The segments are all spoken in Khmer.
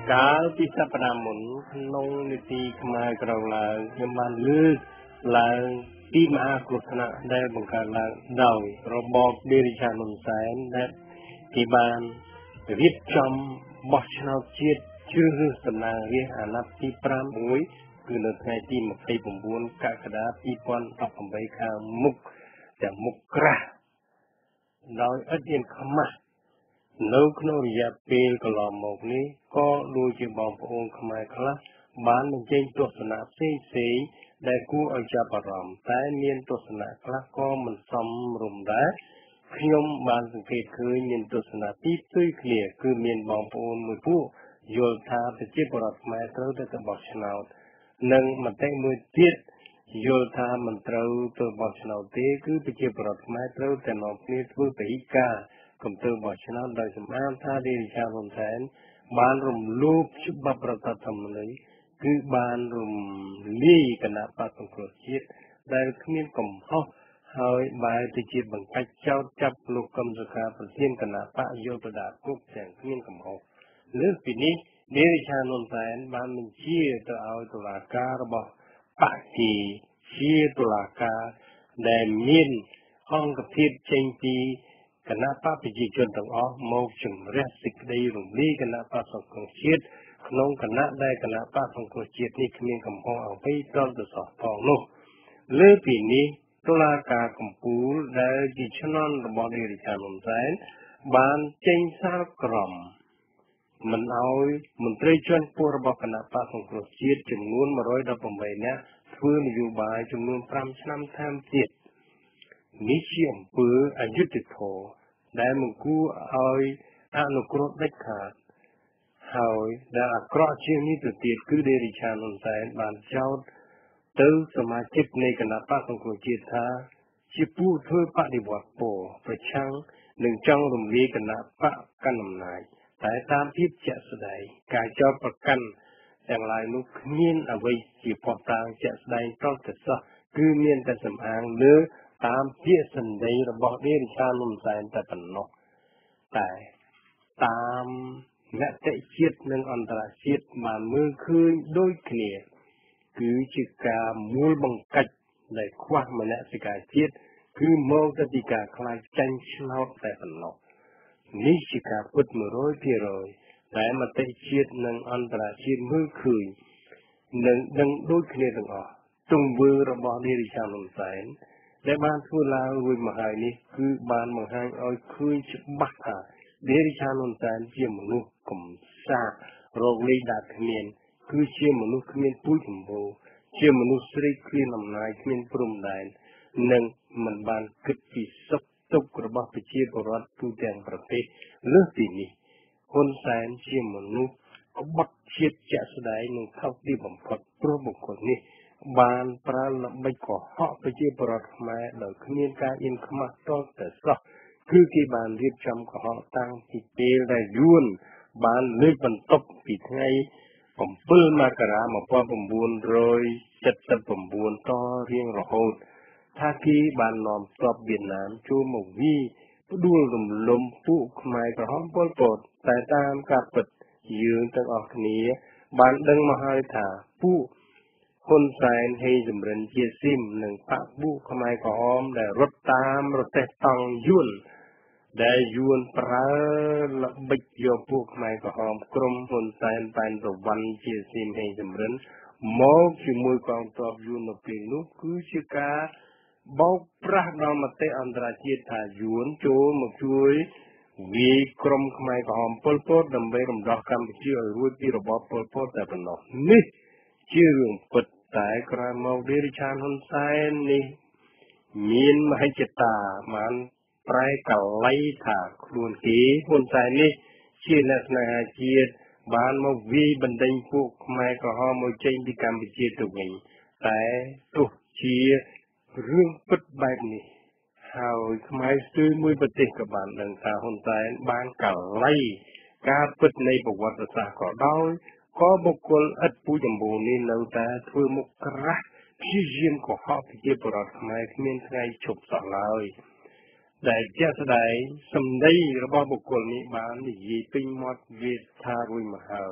កាលពីសប្តាហ៍មុនក្នុងនីតិខ្មែរក្រងឡើងខ្ញុំបានលើកឡើងពីមហាគ្រោះថ្នាក់ដែលបង្កើតឡើងដោយរបបដេរិឆានហ៊ុនសែនដែលគេបានរៀបចំបោះឆ្នោតជាតិជ្រើសរើសតំណាងរាស្ត្រអាណត្តិទី5មួយគឺនៅថ្ងៃទី29កក្កដា2018ខាងមុខទាំងមុខក្រាស់ដោយឥតមានខ្មាស់នៅក្នុងរយៈពេលកន្លងមកនេះក៏ដូចជាបងប្អូនខ្មែរខ្លះបានបញ្ចេញទស្សនៈផ្សេងៗដែលគួរឲ្យចាប់អារម្មណ៍តែមានទស្សនៈខ្លះក៏មិនសមរម្យដែរខ្ញុំបានសង្កេតឃើញមានទស្សនៈពីរផ្ទុយគ្នាគឺមានបងប្អូនមួយពួកយល់ថាប្រជាពលរដ្ឋខ្មែរត្រូវតែបោះឆ្នោតនិងមតិមួយទៀតយល់ថាមិនត្រូវទៅបោះឆ្នោតទេគឺប្រជាពលរដ្ឋខ្មែរត្រូវតែនាំគ្នាធ្វើពហិការគំទៅបោះឆ្នោតដោយសម្អាងថារាជការហ៊ុនសែនបានរំលោភច្បាប់រដ្ឋធម្មនុញ្ញគឺបានរំលាយគណៈបក្សសង្គ្រោះជាតិដែលគ្មានកំហុសហើយបែរទៅជាបង្កាច់ចោទចាប់លោកកឹមសុខាប្រធានគណៈបកយកទៅដាក់គុកទាំងគ្មានកំហុសលើសពីនេះរាជការហ៊ុនសែនបានបញ្ជាទៅឲ្យតុលាការរបស់បកជាតុលាការដែលមានអង្គភាពចេញពីគណៈបកប្រជាជនទាំងអស់មកជំរះសេចក្តីរំលាយគណៈបកសង្គ្រោះជាតិក្នុងគណៈដែលគណៈបកសង្គ្រោះជាតិនេះគ្មានកំហុសអ្វីតលទៅសោះផងនោះលើពីនេះតុលាការកំពូលដែលជាឈ្នន់របស់នាយរដ្ឋាភិបាលហ៊ុនសែនបានចេញសាលក្រមមិនឲ្យមន្ត្រីជាន់ខ្ពស់របស់គណៈបកសង្គ្រោះជាតិចំនួន118នាក់ធ្វើនយោបាយចំនួន5ឆ្នាំថែមទៀតនេះជាអំពើអយុត្តិធម៌ដែលមិនគួរឲ្យអនុគ្រោះដាច់ខាតហើយដែលអាក្រក់ជាងនេះទៅទៀតគឺដេរិឆានហ៊ុនសែនបានចោទទៅសមាជិកនៃគណៈបកសង្គ្រោះជាតិថាជាពួកធ្វើបដិវត្តពណ៌ប្រឆាំងនឹងចង់រំលាយគណៈបកកាន់អំណាចតែតាមភាពជាក់ស្ដែងការចោទប្រកាន់ទាំងឡាយនោះគ្មានអ្វីជាផុសតាងជាក់ស្ដែងតទៅសោះគឺមានតែសំអាងលើតាមពាក្យសម្ដីរបស់ដេរិឆានហ៊ុនសែនតែប៉ុណ្ណោះតែតាមមតិជាតិនិងអន្តរជាតិបានមើលឃើញដូចគ្នាគឺជាការមូលបង្កាច់ដែលខ្វះមនសិការជាតិគឺមកទៅពីការខ្លាចចាញ់ឆ្នោតតែប៉ុណ្ណោះនេះជាការពិត 100% តែមតិជាតិនិងអន្តរជាតិមើលឃើញនិងដឹងដូចគ្នាទាំងអស់ទង្វើរបស់នាយរដ្ឋាភិបាលហ៊ុនសែនដែលបានធ្វើឡើងរួចមកហើយនេះគឺបានបង្ហាញឲ្យឃើញច្បាស់ថានាយរដ្ឋាភិបាលហ៊ុនសែនជាមនុស្សកំសាករកលេខដាក់គ្មានគឺជាមនុស្សគ្មានពូជចម្បូរជាមនុស្សស្រេកឃ្លានអំណាចគ្មានព្រំដែននិងមិនបានគិតពីសុខទុក្ខរបស់ប្រជាពលរដ្ឋទូទាំងប្រទេសលើសពីនេះហ៊ុនសែនជាមនុស្សក្បត់ជាតិជាក់ស្ដែងនិងថោកទាបបំផុតព្រោះបុគ្គលនេះបានប្រើល្បិចកុហកប្រជាពលរដ្ឋខ្មែរដោយគ្មានការអៀនខ្មាស់តតែសោះគឺគេបានរៀបចំកុហកតាំងពីពេលដែលយួនបានលើកបន្ទប់ពីថ្ងៃ7មករា1979តរៀងរហូតថាគេបាននាំទ័ពវៀតណាមចូលមកវាយផ្ដួលរំលំពួកខ្មែរក្រហមប៉ុលពតតែតាមការពិតយើងទាំងអស់គ្នាបានដឹងមកហើយថាពួកហ៊ុនសែនហេសំរិនជាស៊ីមនិងបកពួកខ្មែរក្រហមដែលរត់តាមរទេះតង់យួនដែលយួនប្រើល្បិចយកពួកខ្មែរក្រហមក្រុមហ៊ុនសែនប៉ែនប្រវ័ណ្ណជាស៊ីមហេសំរិនមកជាមួយកងទ័ពយួននៅពេលនោះគឺជាការបោកប្រាស់ដល់មតិអន្តរជាតិថាយួនចូលមកជួយវាយក្រុមខ្មែរក្រហមប៉ុលពតដើម្បីរំដោះកម្ពុជាឲ្យរួចពីរបបប៉ុលពតតែប៉ុណ្ណោះនេះជារឿងពិតតែក្រោយមករាជការហ៊ុនសែននេះមានមហិច្ឆតាបានប្រែកល័យថាខ្លួនគេហ៊ុនសែននេះជាអ្នកស្នេហាជាតិបានមកវាយបណ្ដេញពួកខ្មែរក្រហមមកចេញពីកម្ពុជាទៅវិញតែទោះជារឿងពិតបែបនេះហើយខ្មែរស្ទើរមួយប្រទេសក៏បានដឹងថាហ៊ុនសែនបានកល័យការពិតនៃប្រវត្តិសាស្ត្រក៏ដោយក៏បុគ្គលឥតពូជចម្បូរនេះនៅតែធ្វើមុខក្រាស់ព្យាយាមកុហកប្រជាពលរដ្ឋខ្មែរគ្មានថ្ងៃឈប់សោះឡើយដែលជាក់ស្ដែងសម្ដីរបស់បុគ្គលនេះបាននិយាយពេញមាត់វាថារួចមកហើយ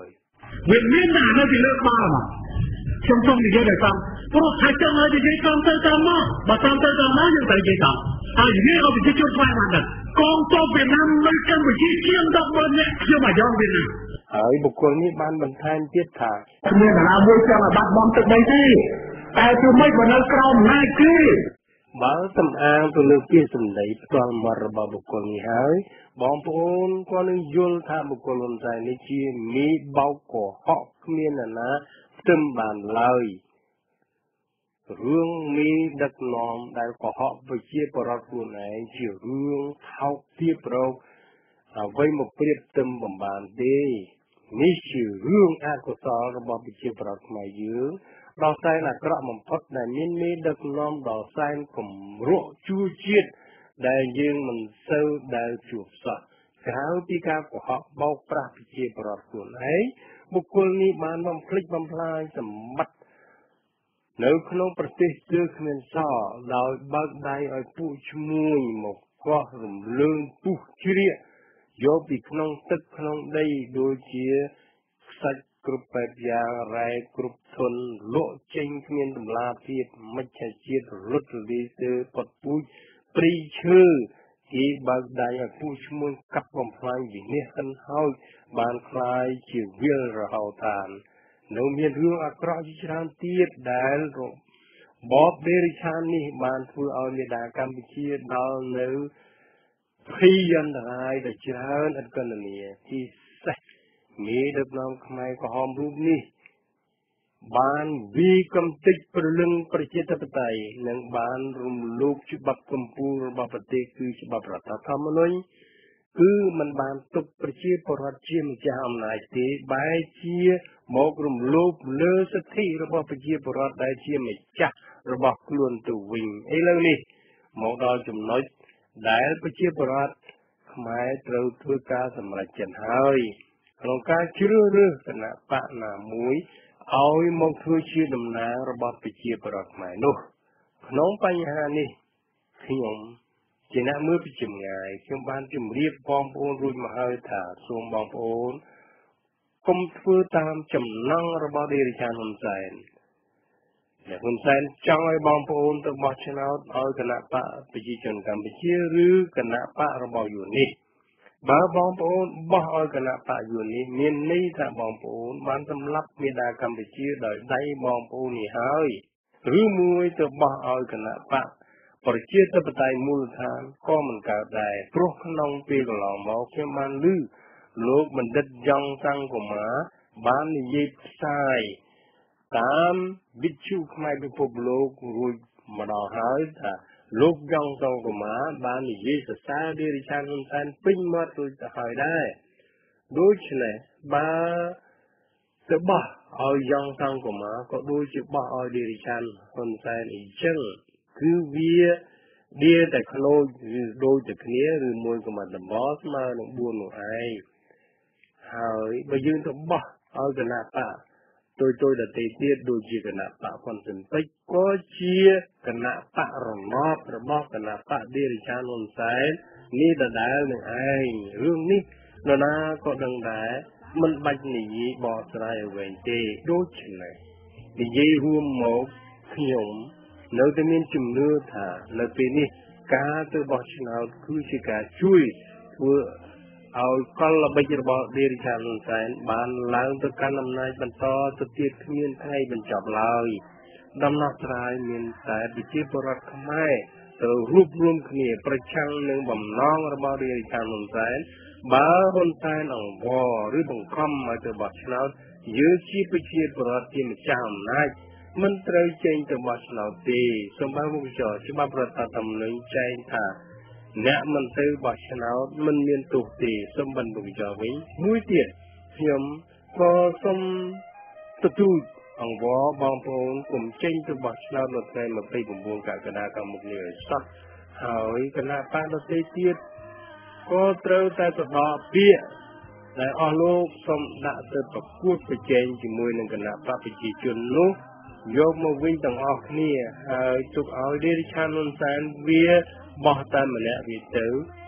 Việt Nam nó thì lớp ba mà trong trong thì cái sao pro thay trong này thì cái tam mà bà tam mà nhưng tại cái sao gì ở cái chỗ phải mà đó con to Việt Nam mới cần phải chi chiêm đọc bên nhé chứ mà do Việt Nam ở buộc quân ní ban bình than tiết thả nên là vui cho là bắt bom từ đây đi tại tôi mấy bọn nó cao ngay kia បើសំអាងទៅលើពាក្យសម្ដីផ្ទាល់មាត់របស់បុគ្គលនេះហើយបងប្អូនក៏នឹងយល់ថាបុគ្គលហ៊ុនសែននេះជាមីបោកកុហកគ្មាននរណាស្ទឹមបានឡើយរឿងមីដឹកនាំដែលកុហកប្រជាពលរដ្ឋខ្លួនឯងជារឿងថោកទាបរកអ្វីមកប្រៀបផ្ទឹមបំបានទេនេះជារឿងអកុសលរបស់ប្រជាពលរដ្ឋខ្មែរយើងដល់សែនអាក្រក់បំផុតដែលមានមេដឹកនាំដល់សែនគំរក់ជួជាតិដែលយើងមិនសូវដែលជួបសោះក្រៅពីការកុហកបោកប្រាស់ប្រជាពលរដ្ឋខ្លួនឯងបុគ្គលនេះបានបំភ្លេចបំផ្លាញសម្បត្តិនៅក្នុងប្រទេសជឿគ្មានសល់ដោយបើកដៃឲ្យពួកឈ្មួញមកកោះរំលើងពុះជ្រៀកយកពីក្នុងទឹកក្នុងដីដូចជាខ្សាច់គ្រប់បែបយ៉ាងរ៉ែគ្រប់ធនលក់ចេញគ្មានតម្លាភាពមិច្ឆជាតិរលត់រលាយស្ទើរផុតពូជព្រីឈើគេបើកដៃឲ្យពួកឈ្មួញកាប់បំផ្លាញវិនិច្ឆ័យហិនហោចបានคล้ายជាវិលរហោតាននៅមានរឿងអាក្រក់ជាច្រើនទៀតដែលរបបដេរិឆាននេះបានធ្វើឲ្យមេដាកម្ពុជាដល់នៅភ័យអន្តរាយដ៏ច្រើនឥតគណនាទីសេសមេដឹកនាំខ្មែរក្រហមរូបនេះបានវិកំតិចព្រលឹងប្រជាធិបតេយ្យនិងបានរំលោភច្បាប់កម្ពុជារបស់ប្រទេសគឺច្បាប់រដ្ឋធម្មនុញ្ញគឺมันបានទុកប្រជាពលរដ្ឋជាម្ចាស់អំណាចទេបែរជាមករំលោភលើសិទ្ធិរបស់ប្រជាពលរដ្ឋដែលជាម្ចាស់របស់ខ្លួនទៅវិញឥឡូវនេះមកដល់ចំណុចដែលប្រជាពលរដ្ឋខ្មែរត្រូវធ្វើការសម្រេចចិត្តហើយក្នុងការជ្រើសរើសគណៈបកណាមួយឲ្យមកធ្វើជាតំណាងរបស់ប្រជាពលរដ្ឋខ្មែរនោះក្នុងបញ្ហានេះខ្ញុំជាអ្នកមើលពីចម្ងាយខ្ញុំបានជម្រាបបងប្អូនរួចមកហើយថាសូមបងប្អូនកុំធ្វើតាមចំណង់របស់ដេរិឆានហ៊ុនសែនអ្នកហ៊ុនសែនចង់ឲ្យបងប្អូនទៅបោះឆ្នោតឲ្យគណៈបកប្រជាជនកម្ពុជាឬគណៈបករបស់យួននេះបើបងប្អូនបោះឲ្យគណៈបកយួននេះមានន័យថាបងប្អូនបានសម្លាប់មេដាកម្ពុជាដោយដៃបងប្អូននេះហើយឬមួយទៅបោះឲ្យគណៈបកប្រជាធិបតេយ្យមូលដ្ឋានក៏មិនកើតដែរព្រោះក្នុងពេលកន្លងមកខ្ញុំបានឮលោកបណ្ឌិតយ៉ងសង្គមាបាននិយាយផ្សាយតាមវិទ្យុខ្មែរពិភពលោករួចម្ដងហើយថាលោកយ៉ងសង្គមាបាននិយាយសរសើរដេរិឆានហ៊ុនសែនពេញមាត់រួចទៅហើយដែរដូច្នេះបើទៅបោះឲ្យយ៉ងសង្គមាក៏ដូចជាបោះឲ្យដេរិឆានហ៊ុនសែនអញ្ចឹងគឺវាដៀតែខ្លោចឬដូចតែគ្នាឬមួយក៏មិនដំបល់ស្មើនឹង4នោះឯងហើយបើយើងទៅបោះឲ្យគណៈបកtôi đã thấy tiết đôi chỉ cái nạp bạc phần sinh tích có chia cái nạp bạc rồng ngọt rồi bóc cái nạp bạc đi để chan hồn sái ní đã đá này ai hương ní nó na có đằng đá mình bạch nỉ bỏ ra về tê đôi chuyện này thì dây huom một nhộng nếu tôi miên chùm đưa thả là vì ní cá tôi bỏ chuyện nào cứ chỉ cả chui vừaเอาก็เราไปจะบอกเดริชานุนแสนบานล้างตัวการนำนายบรรทอตัวเตี้ยเมียนไทยบรรจบลอยดำนักรายเมียนแต่ดิจิบรัตขมายตัวรูปรวมเขียประชังหนึ่งบ่มน้องระบาดเดริชานุนแสนบ้าคนแสนอ่องวอหรือบังคับมาตัวบัชนายื้อชีพชีบรัตที่มันจำนายมันเตยเจงตัวบัชนาตีสมบัติมุขจอฉบับรัตธรรมหนึ่งใจท่าអ្នកមិនទៅបោះឆ្នោតមិនមានទោសទេសូមបន្តវិចារវិញមួយទៀតខ្ញុំក៏សូមទទូចអង្វរបងប្អូនកុំចេញទៅបោះឆ្នោតនៅថ្ងៃ29កក្កដាខាងមុខនេះឲ្យសោះហើយគណៈបកដទៃទៀតក៏ត្រូវតែទៅដល់ពាក្យដែលអស់លោកសូមដាក់ទៅប្រកួតប្រជែងជាមួយនឹងគណៈបកប្រជាជននោះយកមកវិញទាំងអស់គ្នាហើយទុកឲ្យដេរិឆានហ៊ុនសែនវាបោះតាមម្នាក់វាទៅ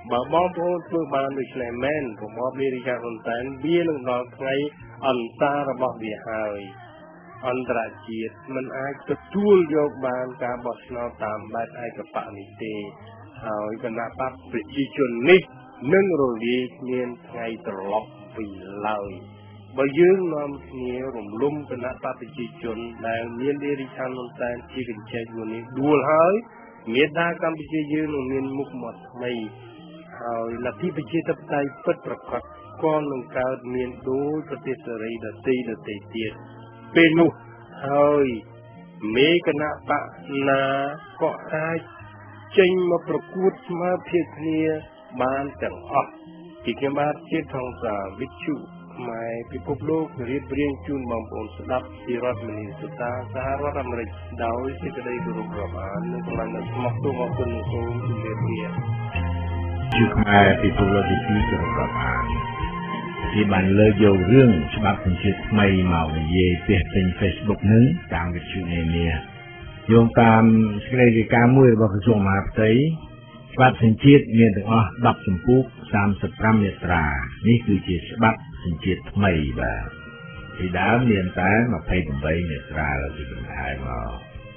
បើបងប្អូនធ្វើបានដូច្នេះមែនរបបនារីហ៊ុនសែនវានឹងដល់ថ្ងៃអន្តារបស់វាហើយអន្តរជាតិមិនអាចទទួលយកបានការបោះឆ្នោតតាមបែបឯកបៈនេះទេហើយគណៈបកប្រជាជននេះនឹងរលាយគ្មានថ្ងៃត្រឡប់ពីឡើយបើយើងនាំគ្នារំលំគណៈបកប្រជាជនដែលមាននារីហ៊ុនសែនជាកញ្ចែកមួយនេះដួលហើយមេដាកម្ពុជាយើងនឹងមានមុខមាត់ថ្មីហើយលទ្ធិប្រជាធិបតេយ្យពិតប្រាកដក៏នឹងកើតមានដោយប្រទេសសេរីដទៃទៀតពេលនោះហើយមេគណៈបកណាក៏អាចចេញមកប្រកួតស្មើភាពគ្នាបានទាំងអស់ពីខ្ញុំបាទជាថងសាវិទ្យុខ្មែរពិភពលោករៀបរៀងជូនបងប្អូនស្ដាប់ពីរដ្ឋមីនីសូតាសហរដ្ឋអាមេរិកដោយសេចក្តីគោរពរាប់អាននិងកម្លាំងស្មោះទោសអរគុណសូមជម្រាបលាជាខ្មែរពិភពលោកទី2គោរពរាប់អានជាបានលើកយករឿងច្បាប់សញ្ជាតិថ្មីមកនិយាយពេញ Facebook នឹងតាមវិទ្យុនានាយោងតាមសេចក្តីរាយការណ៍មួយរបស់ក្រសួងមហាផ្ទៃច្បាប់សញ្ជាតិមានទាំងអស់10ជំពូក35មាត្រានេះគឺជាច្បាប់សញ្ជាតិថ្មីបាទពីដើមមានតែ28មាត្រាแล้วពីបន្ថែមមក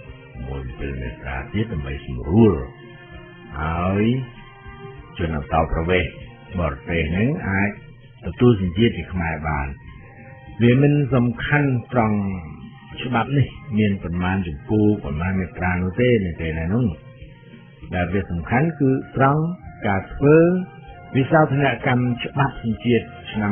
17មាត្រាទៀតដើម្បីសម្រួលហើយជនអន្តោប្រវេសន៍បរទេសនឹងអាចទទួលសញ្ជាតិពីខ្មែរបានវាមិនសំខាន់ត្រង់ច្បាប់នេះមានប្រមាណជំពូកប្រមាណមាត្រានោះទេនៅពេលនោះដែលវាសំខាន់គឺត្រង់ការធ្វើវិសោធនកម្មច្បាប់សញ្ជាតិឆ្នាំ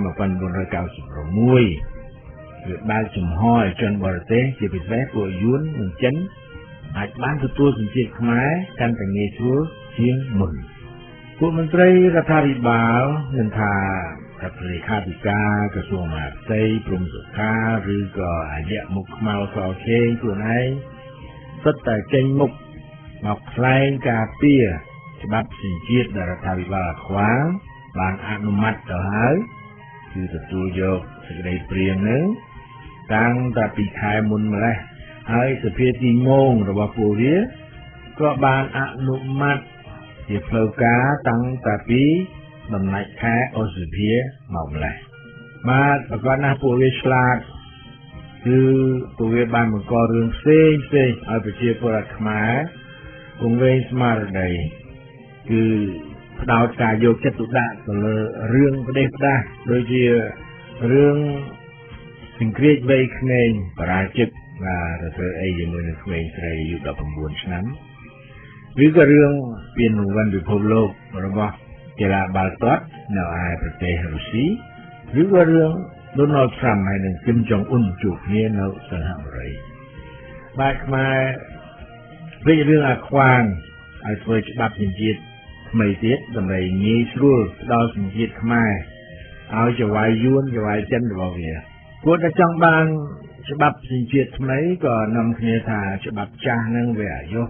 1996វាបើកចំហឲ្យជនបរទេសជាពិសេសពួកយួននិងចិនអាចបានទទួលសញ្ជាតិខ្មែរកាន់តែងាយស្រួលជាងមុនពួកមន្ត្រីរដ្ឋាភិបាលមិនថារដ្ឋលេខាធិការក្រសួងមហាផ្ទៃព្រំសុខាឬក៏អាយៈមុខខ្មៅសខេងខ្លួនឯងសុទ្ធតែចេញមុខមកថ្លែងការពារច្បាប់សញ្ជាតិដែលរដ្ឋាភិបាលខ្វល់បានអនុម័តទៅហើយគឺទទួលយកសេចក្តីព្រាងនឹងតាំងតែពីខែមុនម្លេះហើយសភាទីងងរបស់ពួកវាក៏បានអនុម័តជាផ្លូវការតាំងតែពីដំណាច់ខែឧសភាមកម្លេះបាទប្រកាសណាស់ពួកវាឆ្លាតគឺពួកវាបានបង្ករឿងផ្សេងឲ្យប្រជាពលរដ្ឋខ្មែរគង់វែងស្មារតីគឺផ្ដោតការយកចិត្តទុកដាក់ទៅលើរឿងប្រទេសផ្ដាស់ដូចជារឿងសង្គ្រាមវ័យក្មេងបរាជិកទៅធ្វើអីជាមួយនឹងក្មេងស្រីអាយុ19ឆ្នាំឬក៏រឿងពានរង្វាន់ពិភពលោករបស់កីឡាបាល់ទាត់នៅឯប្រទេសរុស្ស៊ីឬក៏រឿង Donald Trump ហើយនឹង Kim Jong Un ជួបគ្នានៅសហរដ្ឋអាមេរិកបាទខ្មែរវិញរឿងអាខ្វាងឲ្យធ្វើច្បាប់សញ្ជាតិថ្មីទៀតដើម្បីងាយស្រួលដល់សញ្ជាតិខ្មែរឲ្យចវាយយួនចវាយចិនរបស់វាគាត់តែចង់បានច្បាប់សញ្ជាតិថ្មីក៏នាំគ្នាថាច្បាប់ចាស់នឹងវាអាយុ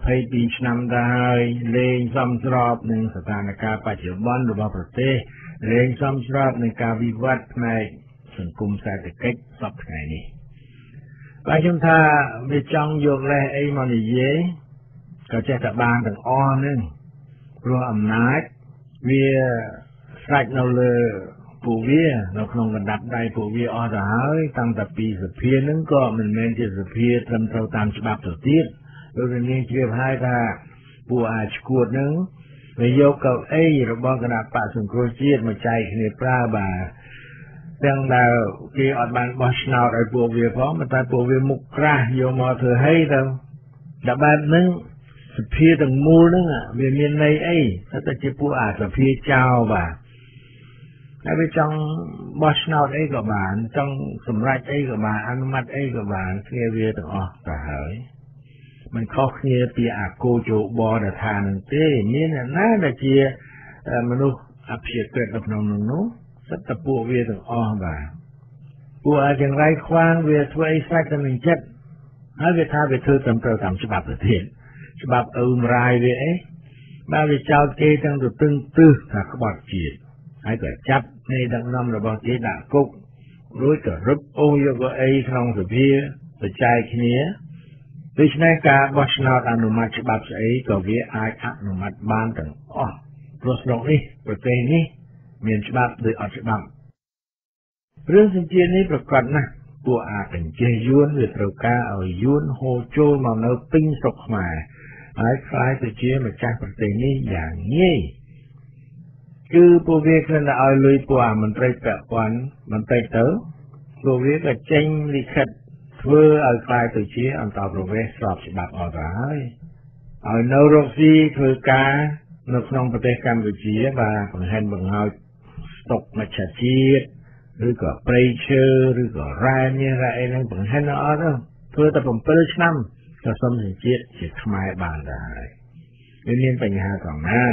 22ឆ្នាំទៅហើយលេងសមស្របនឹងស្ថានភាពបច្ចុប្បន្នរបស់ប្រទេសលេងសមស្របនឹងការវិវត្តផ្នែកសង្គមសេដ្ឋកិច្ចសពថ្ងៃនេះបាទខ្ញុំថាវាចង់យកលេសអីមកនិយាយក៏ចេះតែបានទាំងអស់នឹងព្រោះអំណាចវាស្រេចនៅលើពួកវានៅក្នុងកណ្ដាប់ដៃពួកវាអស់ទៅហើយតាំងតែពីសភានឹងក៏មិនមែនជាសភាត្រឹមត្រូវតាមច្បាប់ទៅទៀតដូចនេះជ្រាបហើយថាពួកអាចឈួតនឹងវាយកកៅអីរបស់គណៈបកសង្គ្រោះជាតិមកចែកគ្នាប្រើបាទទាំងដែលគេអត់បានបោះឆ្នោតឲ្យពួកវាផងតែពួកវាមុខក្រាស់យកមកធ្វើហីទៅដល់បែបហ្នឹងសភាទាំងមូលហ្នឹងវាមានន័យអីតែជាពួកអាសភាចោលបាទហើយវាចង់បោះឆ្នោតអីក៏បានចង់សម្រេចអីក៏បានអនុម័តអីក៏បានគ្នាវាទាំងអស់ទៅហើយមិនខុសគ្នាពីអាគោជោបដែលថានឹងទេមានអ្នកណាដែលជាមនុស្សអភិជាក្រិតនៅក្នុងនោះសិតតែពួកវាទាំងអស់បាទពួកអាចចង្រៃខ្វាងវាធ្វើអីស្រេចតែនឹងចិត្តហើយវាថាវាធ្វើតាមត្រូវតាមច្បាប់ទៅទៀតច្បាប់អ៊ុំរាយវាអីបាទវាចោទគេទាំងទៅទឹងទឹះថាក្បត់ជាតិហើយក៏ចាប់នៃដឹកនាំរបស់គេដាក់គុករួចក៏រឹបអូសយកអីក្នុងសភាបច្ច័យគ្នាដូច្នេះការបោះឆ្នោតអនុម័តច្បាប់ស្អីក៏វាអាចអនុម័តបានទាំងអស់ព្រោះស្រុកនេះប្រទេសនេះមានច្បាប់ឬអត់ច្បាប់រឿងសញ្ជាតិនេះប្រកបណាស់ពួកអាចបញ្ជាយួនវាត្រូវការឲ្យយួនហូរចូលមកនៅពេញស្រុកខ្មែរហើយខ្លាយទៅជាម្ចាស់ប្រទេសនេះយ៉ាងងាយគឺពួកវាគ្រាន់តែឲ្យលុយពួកអាមន្ត្រីពាក់ព័ន្ធបន្តិចទៅពួកវាក៏ចេញលិខិតធ្វើឲ្យខ្លាយទៅជាអន្តរប្រវេសន៍ស្របច្បាប់អត់ហើយឲ្យនៅរកស៊ីធ្វើការនៅក្នុងប្រទេសកម្ពុជាបាទបង្ហាញបង្ហើយស្តុកមច្ឆជាតិឬក៏ព្រៃឈើឬក៏រ៉ែមាសរ៉ែអីហ្នឹងបង្ហាញអត់ធ្វើតែ7ឆ្នាំក៏សុំសញ្ជាតិជាខ្មែរបានដែរវាមានបញ្ហាត្រង់ណា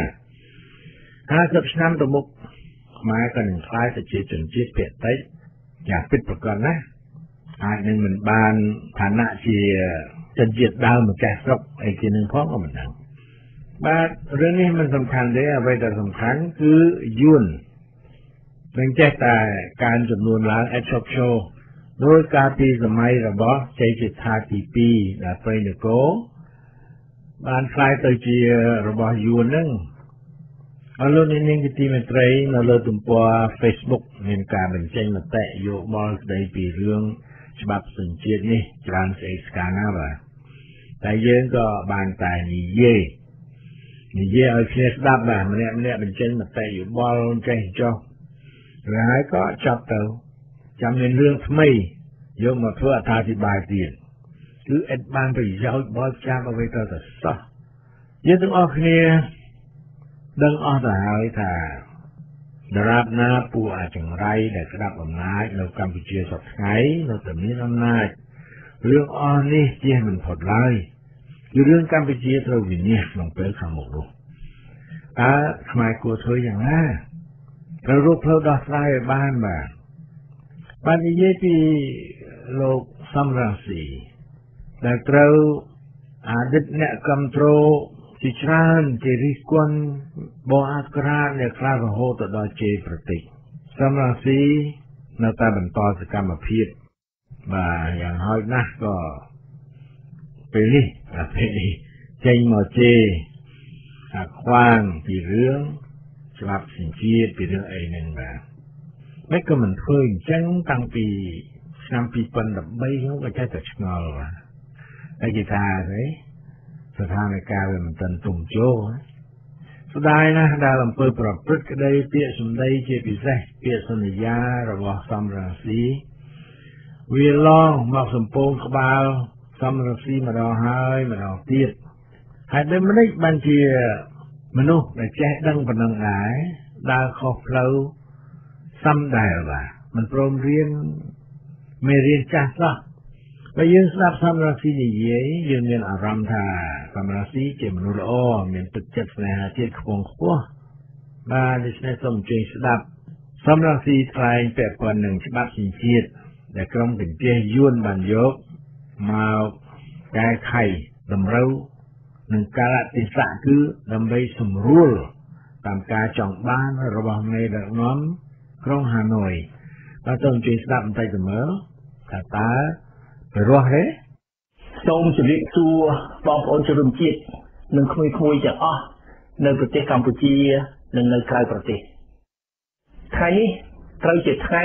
50ឆ្នាំទៅមុខខ្មែរក៏នឹងខ្លាយទៅជាជនជាតិភាគតិចយ៉ាងពិតប្រាកដណាស់អាចនឹងមិនបានឋានៈជាជនជាតិដើមម្ចាស់ស្រុកអីជានឹងផងក៏មិនដឹងបាទរឿងនេះមិនសំខាន់ទេអ្វីដែលសំខាន់គឺយួននឹងចេះតែការចំនួនឡើងឥតឈប់ឈរដោយការពីសម័យរបស់ជ័យជេដ្ឋាទី2ដែលព្រៃនគរបានខ្លាយទៅជារបស់យួនហ្នឹងអរលោកអ្នកនាងជាទីមេត្រីនៅលើទំព័រ Facebook មានការបញ្ចេញមតិយោបល់ស្ដីពីរឿងច្បាប់សញ្ជាតិនេះច្រើនស្អីស្កាណាបាទតែយើងក៏បានតែនិយាយឲ្យគ្នាស្ដាប់បាទម្នាក់បញ្ចេញមតិយោបល់ចេះចោះហើយក៏ចាប់ទៅចាំមានរឿងថ្មីយកមកធ្វើអត្ថាធិប្បាយទៀតគឺអត់បានប្រយោជន៍បលចាំអ្វីទៅសោះយើងទាំងអស់គ្នាដឹងអស់ទៅហើយថាដរាបណាពួកអាចង្រៃដែលក្តាប់អំណាចនៅកម្ពុជាសពថ្ងៃនៅតែមានអំណាចរឿងអស់នេះជាមិនផុតឡើយគឺរឿងកម្ពុជាត្រូវវិនិច្ឆ័យក្នុងពេលខាងមុខនោះតើខ្មែរគួរធ្វើយ៉ាងណាត្រូវរកផ្លូវដោះស្រាយឲ្យបានបាទនិយាយពីលោកសំរងស៊ីដែលត្រូវអតីតអ្នកគ្រប់គ្រងជាច្រើនជារិះគន់បងអក្សរាអ្នកខ្លះរហូតទៅដល់ជេរប្រតិចសំរងស៊ីនៅតែបន្តសកម្មភាពបាទយ៉ាងហោចណាស់ក៏ពេលនេះចេញមកជេរខ្វាងពីរឿងច្បាប់សញ្ជាតិពីរឿងអីហ្នឹងបាទមិនក៏មិនធ្វើអញ្ចឹងតាំងពីឆ្នាំ2013ហ្នឹងក៏ចេះតែឆ្ងល់បាទតែគេថាទេស្ថានភាពវាមិនទាន់ទុំជោស្ដាយណាស់ដែលអំពើប្រព្រឹត្តក្តីពាក្យសម្ដីជាពិសេសពាក្យសន្យារបស់សំរងស៊ីវាឡងមកសំពងក្បាលសំរងស៊ីម្ដងហើយម្ដងទៀតហើយដូចម្តេចបានជាមនុស្សដែលចេះដឹងប៉ុណ្ណឹងដែរដើរខុសផ្លូវសំដែលបាទមិនព្រមរៀនមេរៀនចាស់សោះបើយើងស្ដាប់សំរងស៊ីនិយាយយើងមានអារម្មណ៍ថាសំរងស៊ីជាមនុស្សល្អមានទឹកចិត្តស្នេហាជាតិខ្ពង់ខ្ពស់បាទដូច្នេះសូមអញ្ជើញស្ដាប់សំរងស៊ីថ្លែងពាក់ព័ន្ធនឹងច្បាប់សញ្ជាតិដែលក្រុមកញ្ជះយួនបានយកមកកែខៃតម្រូវនឹងកាលៈទេសៈគឺដើម្បីសម្រួលតាមការចង់បានរបស់មេដឹកនាំក្រុងហាណូយបាទសូមអញ្ជើញស្ដាប់បន្តិចទៅមើលថាតើរស់ទេសូមជម្រាបសួរបងប្អូនជនរួមជាតិនិងក្មួយៗទាំងអស់នៅប្រទេសកម្ពុជានិងនៅក្រៅប្រទេសថ្ងៃនេះត្រូវជាថ្ងៃ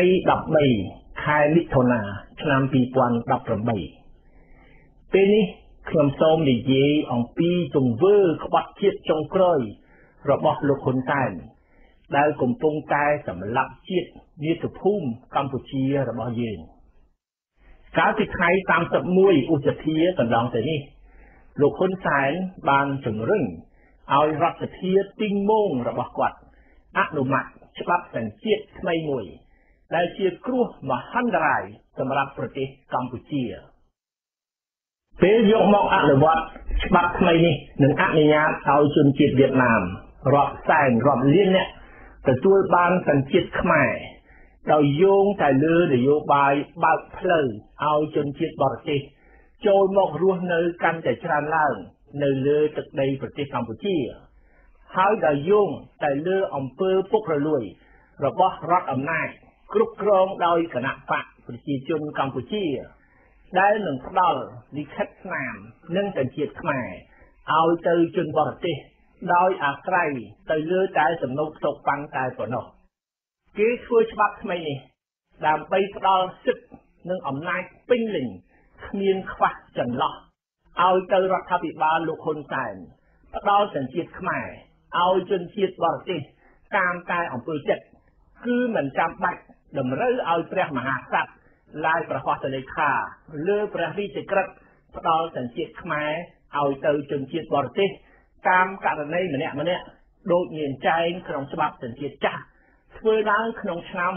13ខែមិថុនាឆ្នាំ2018ពេលនេះខ្ញុំសូមនិយាយអំពីទង្វើក្បត់ជាតិចុងក្រោយរបស់លោកហ៊ុនសែនដែលកំពុងតែសម្លាប់ជាតិមាតុភូមិកម្ពុជារបស់យើងកាលពីថ្ងៃ31ឧសភាកន្លងទៅនេះលោកហ៊ុនសែនបានជំរុញឲ្យរដ្ឋសភាទីងម៉ោងរបស់គាត់អនុម័តច្បាប់សញ្ជាតិថ្មីមួយដែលជាគ្រោះមហន្តរាយសម្រាប់ប្រទេសកម្ពុជាពេលយកមកអនុវត្តច្បាប់ថ្មីនេះនឹងអនុញ្ញាតឲ្យជនជាតិវៀតណាមរាប់សែនរាប់លានអ្នកទទួលបានសញ្ជាតិខ្មែរដោយយោងតែលើនយោបាយបើកផ្លូវឲ្យជនជាតិបរទេសចូលមករស់នៅកាន់តែច្រើនឡើងនៅលើទឹកដីប្រទេសកម្ពុជាហើយដោយយោងតែលើអំពើពុករលួយរបស់រដ្ឋអំណាចគ្រប់គ្រងដោយគណៈបកប្រជាជនកម្ពុជាដែលនឹងផ្ដល់លិខិតស្នាមនិងសញ្ជាតិខ្មែរឲ្យទៅជនបរទេសដោយអាស្រ័យទៅលើតែសំណុកសុខប៉ាំងតែប៉ុណ្ណោះគេធ្វើច្បាប់ថ្មីនេះដើម្បីផ្ដល់សិទ្ធិនិងអំណាចពេញលេញគ្មានខ្វះចន្លោះឲ្យទៅរដ្ឋាភិបាលលោកហ៊ុនសែនផ្ដល់សញ្ជាតិខ្មែរឲ្យជនជាតិបរទេសតាមតែអំពើចិត្តគឺមិនចាំបាច់តម្រូវឲ្យព្រះមហាក្សត្រឡាយប្រហោះទលេខាលើព្រះរាជក្រឹត្យផ្ដល់សញ្ជាតិខ្មែរឲ្យទៅជនជាតិបរទេសតាមករណីម្នាក់ដូចមានចែងក្នុងច្បាប់សញ្ជាតិចាស់ធ្វើឡើងក្នុងឆ្នាំ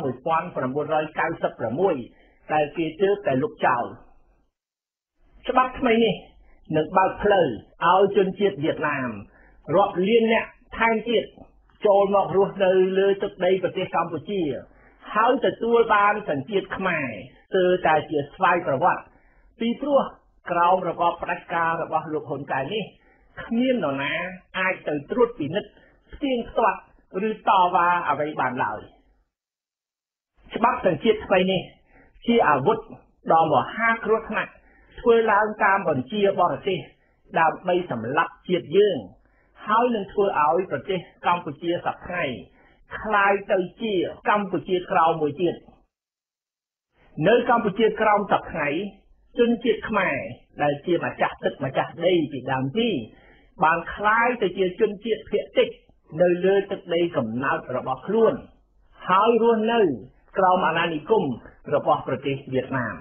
1996ដែលគេទើបតែលុបចោលច្បាប់ថ្មីនេះនឹងបើកផ្លូវឲ្យជនជាតិវៀតណាមរាប់លានអ្នកថែមទៀតចូលមករស់នៅលើទឹកដីប្រទេសកម្ពុជាហើយទទួលបានសញ្ជាតិខ្មែរស្ទើរតែជាស្វ័យប្រវត្តិពីព្រោះក្រោមរបបផ្ដាច់ការរបស់លោកហ៊ុនសែននេះគ្មាននរណាអាចទៅត្រួតពិនិត្យផ្ទៀងផ្ទាត់ឬតវ៉ាអ្វីបានឡើយច្បាប់សញ្ជាតិថ្មីនេះជាអាវុធដ៏មហាគ្រោះថ្នាក់ធ្វើឡើងតាមបញ្ជាបរទេសដើម្បីសម្លាប់ជាតិយើងហើយនឹងធ្វើឲ្យប្រទេសកម្ពុជាសប្តាហ៍คล้ายទៅជាកម្ពុជាក្រោមមួយទៀតនៅកម្ពុជាក្រោមសប្តាហ៍ជនជាតិខ្មែរដែលជាម្ចាស់ទឹកម្ចាស់ដីពីដើមទីបានคล้ายទៅជាជនជាតិភាគតិចនៅលើទឹកដីកំណើតរបស់ខ្លួនហើយរស់នៅក្រោមអាណានិគមរបស់ប្រទេសវៀតណាម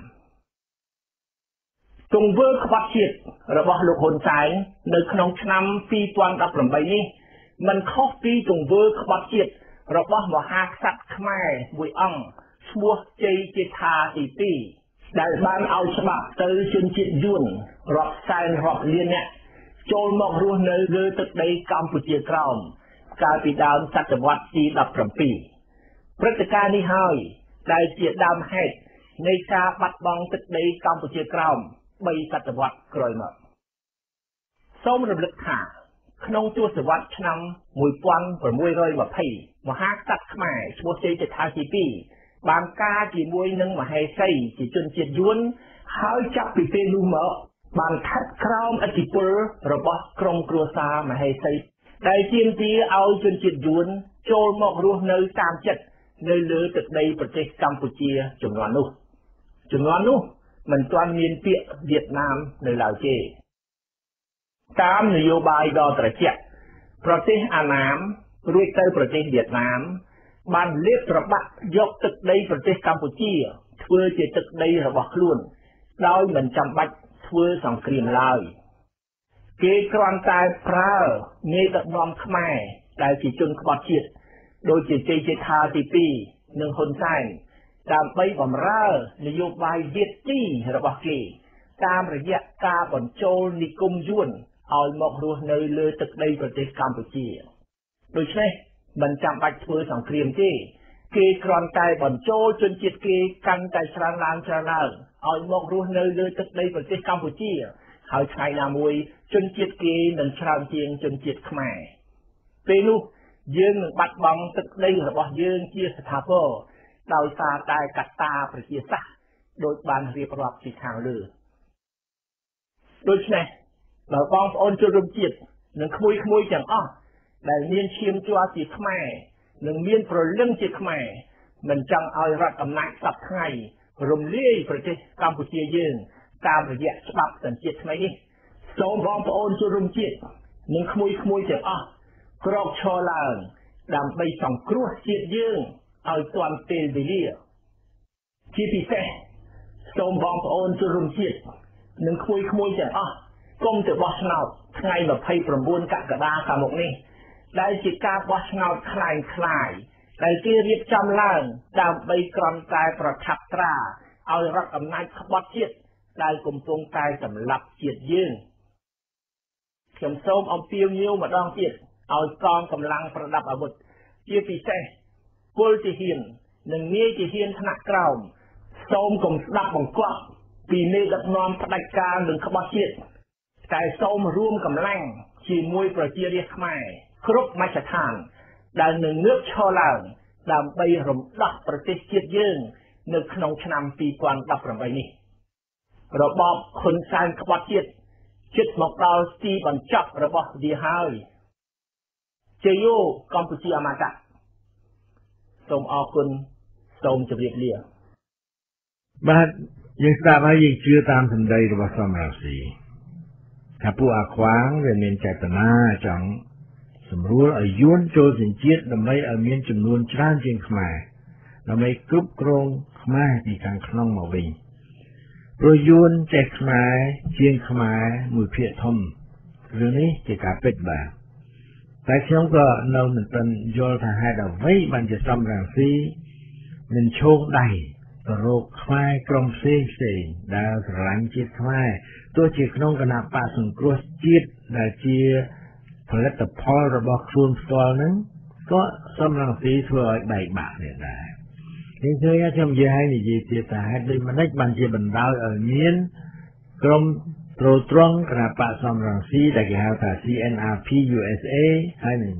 ទង្វើក្បត់ជាតិរបស់លោកហ៊ុនសែននៅក្នុងឆ្នាំ2018នេះមិនខុសពីទង្វើក្បត់ជាតិរបស់មហាក្សត្រខ្មែរមួយអង្គឈ្មោះជ័យជេដ្ឋាទី2ដែលបានឲ្យច្បាប់ទៅជនជាតិយួនរាប់សែនរាប់លានអ្នកចូលមករស់នៅលើទឹកដីកម្ពុជាក្រោមកាលពីដើមសតវត្សទី17ព្រឹត្តិការណ៍នេះហើយដែលជាដើមហេតុនៃការបាត់បង់ទឹកដីកម្ពុជាក្រោម3សតវត្សក្រោយមកសូមរំលឹកថាក្នុងទសវត្សរ៍ឆ្នាំ1620មហាក្សត្រខ្មែរឈ្មោះជ័យជេដ្ឋាទី2បានការជាមួយនឹងមហេសីជាជនជាតិយួនហើយចាប់ពីពេលនោះមកបានស្ថិតក្រោមឥទ្ធិពលរបស់ក្រុមគ្រួសារមហេសីដែលទាមទារឲ្យជនជាតិយួនចូលមករស់នៅតាមចិត្តនៅលើទឹកដីប្រទេសកម្ពុជាជំនាន់នោះមិនទាន់មានពាក្យវៀតណាមនៅឡើយទេតាមនយោបាយដ៏ត្រជាក់ប្រទេសអាណាមរួចទៅប្រទេសវៀតណាមបានលេបត្របាក់យកទឹកដីប្រទេសកម្ពុជាធ្វើជាទឹកដីរបស់ខ្លួនដោយមិនចាំបាច់ធ្វើសង្គ្រាមឡើយគេគ្រាន់តែប្រើមេដឹកនាំខ្មែរដែលជាជនក្បត់ជាតិដូចជាជ័យជេដ្ឋាទី2និងហ៊ុនសែនដើម្បីបំរើនយោបាយវៀតទីរបស់គេតាមរយៈការបញ្ចូលនិគមយួនឲ្យមករស់នៅលើទឹកដីប្រទេសកម្ពុជាដូច្នេះមិនចាំបាច់ធ្វើសង្គ្រាមទេគេគ្រាន់តែបញ្ចូលជនជាតិគេកាន់តែច្រើនឡើងឲ្យមករស់នៅលើទឹកដីប្រទេសកម្ពុជាហើយថ្ងៃណាមួយជនជាតិគេនឹងច្រើនជាងជនជាតិខ្មែរពេលនោះយើងនឹងបាត់បង់ទឹកដីរបស់យើងជាស្ថាពរដោយសារតែកត្តាប្រជាសាស្ត្រដោយបានរៀបរាប់ពីខាងលើដូច្នេះបើបងប្អូនជនរួមជាតិនិងក្មួយទាំងអស់ដែលមានឈាមជ័រជាខ្មែរនិងមានព្រលឹងជាខ្មែរមិនចង់ឲ្យរដ្ឋអំណាចសពថ្ងៃរំលាយប្រទេសកម្ពុជាយើងតាមរយៈច្បាប់សញ្ជាតិថ្មីនេះសូមបងប្អូនជនរួមជាតិនិងក្មួយទាំងអស់ក្រោកឈរឡើងដើម្បីសង្គ្រោះជាតិយើងឲ្យទាន់ពេលវេលាជាពិសេសសូមបងប្អូនជនរួមជាតិនិងក្មួយទាំងអស់កុំទៅបោះឆ្នោតថ្ងៃ29កក្កដាខាងមុខនេះដែលជាការបោះឆ្នោតคล้ายដែលគេរៀបចំឡើងដើម្បីគ្រាន់តែប្រឆាប់ត្រាឲ្យរដ្ឋអំណាចក្បត់ជាតិដែលកំពុងតែសម្លាប់ជាតិយើងខ្ញុំសូមអំពាវនាវម្ដងទៀតឲ្យកងកម្លាំងប្រដាប់អាវុធជាពិសេសពលទាហាននិងនាយទាហានថ្នាក់ក្រោមសូមកុំស្ដាប់បង្គាប់ពីមេដឹកនាំផ្ដាច់ការនិងក្បត់ជាតិតែសូមរួមកម្លាំងជាមួយប្រជារាស្ត្រខ្មែរគ្រប់មជ្ឈដ្ឋានដែលនឹងងើបឈរឡើងដើម្បីរំដោះប្រទេសជាតិយើងនៅក្នុងឆ្នាំ2018នេះរបបហ៊ុនសែនក្បត់ជាតិជិតមកដល់ទីបញ្ចប់របស់វាហើយជាយោកម្ពុជាអមតៈសូមអរគុណសូមជម្រាបលាបាទយើងស្ដាប់ហើយយើងជឿតាមសម្ដីរបស់សមរម្យស៊ីថាពួកអាខ្វាងវាមានចេតនាចង់សម្រួលឲ្យយួនចូលសញ្ជាតិដើម្បីឲ្យមានចំនួនច្រើនជាងខ្មែរដើម្បីគ្រប់គ្រងខ្មែរពីខាងក្នុងមកវិញព្រោះយួនចេះខ្មែរជាងខ្មែរមួយភាគធំរឿងនេះជាការពិតបាទតែខ្ញុំក៏នៅមិនទាន់យល់ថាហេតុអ្វីបានជាសមរង្ស៊ីមិនឈោងដៃទៅរកខ្មែរក្រុមផ្សេងដែលស្រឡាញ់ជាតិខ្មែរទោះជាក្នុងគណៈបកសង្គ្រោះជាតិដែលជាផលិតផលរបស់ខ្លួនផ្ទាល់ហ្នឹងក៏សមរង្ស៊ីធ្វើឲ្យបែកបាក់នេះដែរនេះគឺខ្ញុំនិយាយទៀតថាហេតុដូចម្តេចបានជាបណ្ដោយឲ្យមានក្រុមត្រួតត្រងគណៈបកសមរង្ស៊ីដែលគេហៅថា CNRP USA ហើយនឹង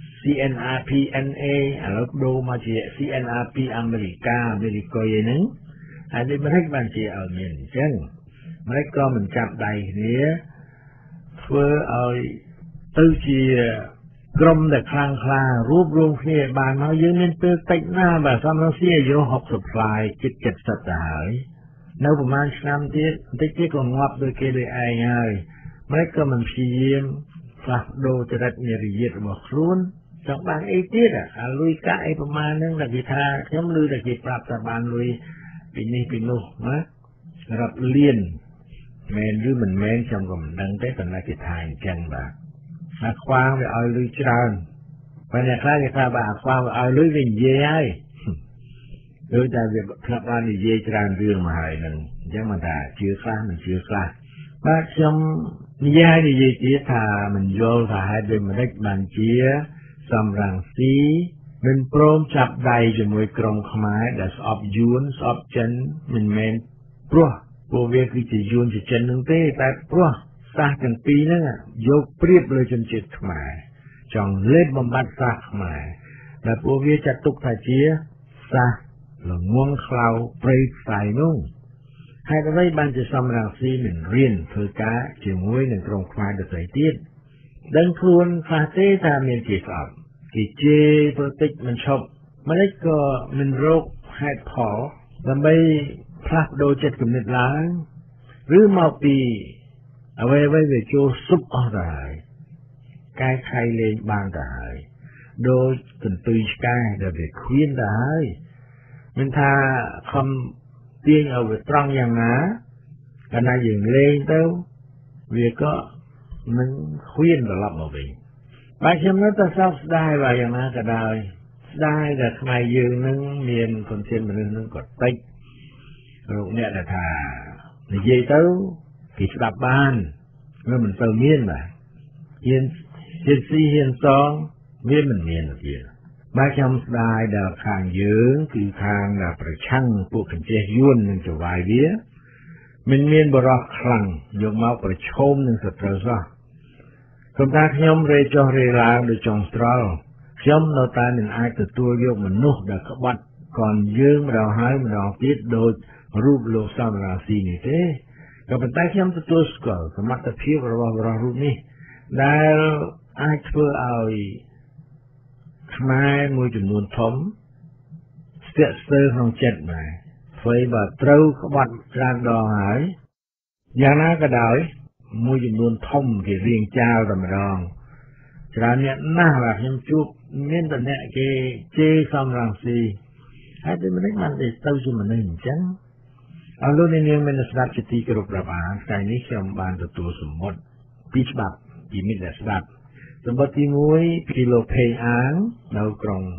CNRP NA ឥឡូវដូរមកជា CNRP អាមេរិកហ្នឹងហើយដូចម្តេចបានជាឲ្យមានអញ្ចឹងម្តេចក៏មិនចាប់ដៃគ្នាធ្វើឲ្យទៅជាក្រុមដែលខ្លាំងក្លារួបរวมគ្នាបានមកយើងមានពេលតិចណាស់បាទសមរង្ស៊ីអាយុ60ផ្លាយជិត70ទៅហើយនៅប្រហែលឆ្នាំទៀតបន្តិចទៀតក៏ងាប់ដោយគេដោយឯងហើយម្តេចក៏មិនព្យាយាមផ្លាស់ប្ដូរចរិតមារយាទរបស់ខ្លួនចង់បានអីទៀតអាលុយកាក់អីប្រហែលហ្នឹងដែលគេថាខ្ញុំឮតែគេប្រាប់ថាបានលុយពីនេះពីនោះណារាប់លានមែនឬមិនមែនខ្ញុំក៏មិនដឹងទេប៉ុន្តែគេថាអញ្ចឹងបាទអាខ្វាងវាឲ្យលុយច្រើនបើអ្នកខ្លះគេថាបាទអាខ្វាងវាឲ្យលុយវានិយាយហើយដូចតែវាធ្លាប់បាននិយាយច្រើនរឿងមកហើយនឹងអញ្ចឹងមិនថាជឿខ្លះមិនជឿខ្លះបាទខ្ញុំនិយាយទៀតថាមិនយល់ថាហេតុដូចម្តេចបានជាសមរង្ស៊ីមិនព្រមចាប់ដៃជាមួយក្រុមខ្មែរដែលស្អប់យួនស្អប់ចិនមិនមែនព្រោះពួកវាគឺជាយួនជាចិននឹងទេតែព្រោះសាសទាំងពីរហ្នឹងយកប្រៀបលើជនជាតិខ្មែរចង់លេបបំបត្តិសាសខ្មែរដែលពួកវាចាត់ទុកថាជាសាសល្ងងខ្លៅព្រៃផ្សាយនោះហេតុអ្វីបានជាសមរង្ស៊ីមិនរៀនធ្វើការជាមួយនឹងក្រុមខ្មែរដទៃទៀតដឹងខ្លួនខ្លះទេថាមានជាស្អប់គេជេរប្រតិចមិនឈប់ម្តេចក៏មិនរកហេតុផលដើម្បីផ្លាស់ប្ដូរចិត្តគំនិតឡើងឬមកពីអ្វីវាចូលស៊ុបអស់ទៅហើយកែខៃលេងបានទៅហើយដូចកន្ទុយឆ្កែដែលវាឃ្វានទៅហើយមិនថាខំទាញឲ្យវាត្រង់យ៉ាងណាកាលណាយើងលេងទៅវាក៏នឹងឃ្វានត្រឡប់មកវិញបាទខ្ញុំនៅតែសោកស្ដាយបាទយ៉ាងណាក៏ដោយស្ដាយដែលខ្មែរយើងនឹងមានคนជាតិមនុស្សនឹងក៏តិចលោកអ្នកដែលថានិយាយទៅគេស្ដាប់បានវាមិនទៅមានបាទហ៊ានស៊ីហ៊ានសងវាមិនមានទេបាទខ្ញុំស្ដាយដល់ខាងយើងគឺខាងប្រឆាំងពួកកញ្ចេះយួននឹងចវាយវាមិនមានបរិសុទ្ធខ្លាំងយកមកប្រឈមនឹងសត្រូវសោះព្រោះថាខ្ញុំរេចុះរេឡើងដូចចុងស្រល់ខ្ញុំនៅតែមិនអាចទទួលយកមនុស្សដែលក្បត់កនយើងម្ដងហើយម្ដងទៀតដូចរូបលោកសមរង្ស៊ីនេះទេក៏ប៉ុន្តែខ្ញុំទទួលស្គាល់សមត្ថភាពរបស់រូបនេះដែលអាចធ្វើឲ្យខ្មែរមួយចំនួនធំស្ទាក់ស្ទើរក្នុងចិត្តដែរធ្វើបើត្រូវក្បត់ច្រើនដងហើយយ៉ាងណាក៏ដោយមួយចំនួនធំគេរៀងចាលតែម្ដងច្រើនអ្នកណាស់បាទខ្ញុំជួបមានតែអ្នកគេជេរសមរង្ស៊ីហើយតែមិនបានទៅជាមនុស្សអញ្ចឹងអរលោកអ្នកនាងមានស្ដាប់ជាទីគោរពរាប់អានថ្ងៃនេះខ្ញុំបានទទួលសម្បត្តិពីច្បាប់ពីមិត្តអ្នកស្ដាប់សម្បត្តិទី1ពីលោកផេងអាងនៅក្រុង